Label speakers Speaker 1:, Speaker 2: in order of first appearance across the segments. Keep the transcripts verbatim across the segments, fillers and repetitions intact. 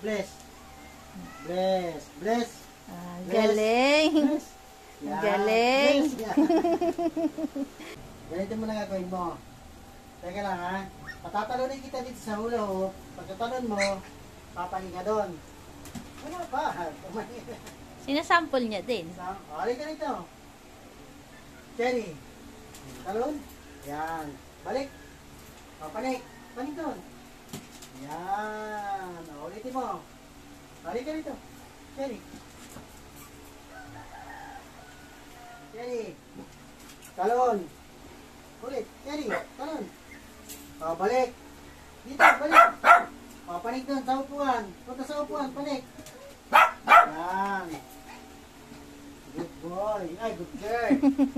Speaker 1: Bless. Bless. Bless.
Speaker 2: Ah,
Speaker 1: Bless.
Speaker 2: galing.
Speaker 1: Bless. Yan.
Speaker 2: Galing.
Speaker 1: Bless. Yan. Ganito mo na gagawin mo. Teka lang ha. Patatalunin kita dito sa ulo. Pagkatalon mo, papahinga ka doon. Wala pa.
Speaker 2: Sinasample niya din.
Speaker 1: Balik ka rito. Cherry. Talon. Yan. Balik. O, panik. Panik doon. Yan. O, ulitin mo. Balik ka rito. Cherry. Cherry. Talon. Ulit. Cherry. Talon. O, balik. Dito, balik. O, panik doon sa upuan. Punta sa upuan. Panik. Yan. Good boy. Ay, good girl.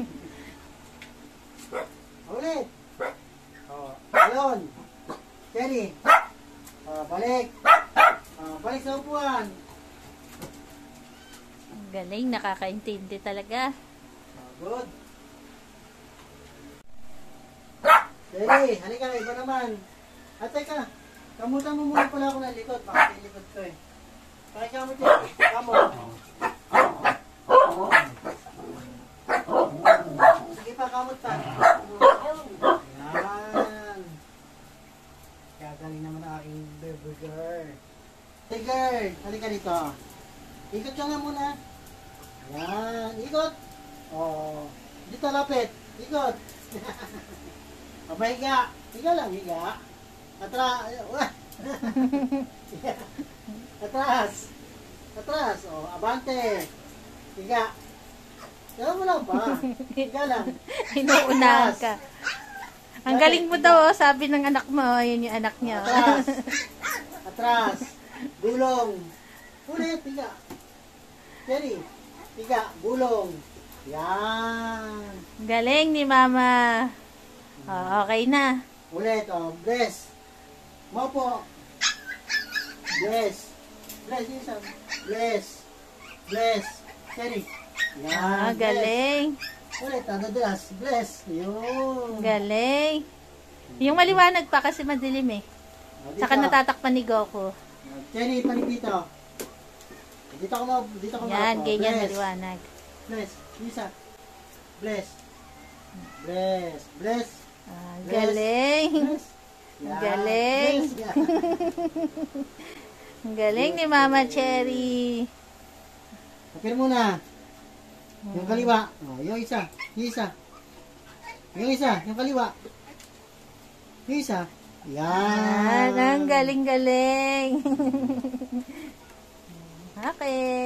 Speaker 1: Ulit. O, talon. Cherry. O, balik. O, balik sa upuan.
Speaker 2: Galing, nakakaintindi talaga.
Speaker 1: O, good. Cherry, halika na, iba naman. At teka, kamutan mo muna pala ako ng likod. Baka likod ko eh. Pakikamot yun. Kamot. Sige pa, kamot pa. Yan. Kagaling naman ang aking baby girl. Hey girl, halika dito. Ikot ka nga muna. Yan, ikot. Oh, dito lapit. Ikot. Papahiga. Higa lang, higa. Atras. Atras. Atras. O, abante. Higa. Higa mo lang pa. Higa lang.
Speaker 2: Inuunahan ka. Ang galing mo daw, oh, sabi ng anak mo. Ayun yung anak niya.
Speaker 1: Atras. Atras. Gulong. Ulit, higa. Cherry. Higa. Gulong. Yan.
Speaker 2: Galing ni Mama. Oh, okay na.
Speaker 1: Ulit, o. Bless. Mopo. Bless. Bless, isa. Bless. Bless. Cherry. Yan.
Speaker 2: Ah, galing.
Speaker 1: Bless. Ulit, adadas. Bless. Yun.
Speaker 2: Galing. Yung maliwanag pa kasi madilim eh.
Speaker 1: O, dito.
Speaker 2: Saka natatakpan ni Goku.
Speaker 1: Cherry, panig dito. Dito ko mo, dito ko mo.
Speaker 2: Yan, ganyan
Speaker 1: Bless.
Speaker 2: maliwanag.
Speaker 1: Bless. Isa. Bless. Bless. Bless.
Speaker 2: Ah,
Speaker 1: Bless.
Speaker 2: galing.
Speaker 1: Bless. Yan.
Speaker 2: Galing.
Speaker 1: Bless. Yan.
Speaker 2: Ang galing ni Mama Cherry.
Speaker 1: Kapir muna. Yung kaliwa. Oh, yung isa. Yung isa. Yung isa. Yung kaliwa. Yung isa. Yan.
Speaker 2: Yan, ang galing-galing. Okay.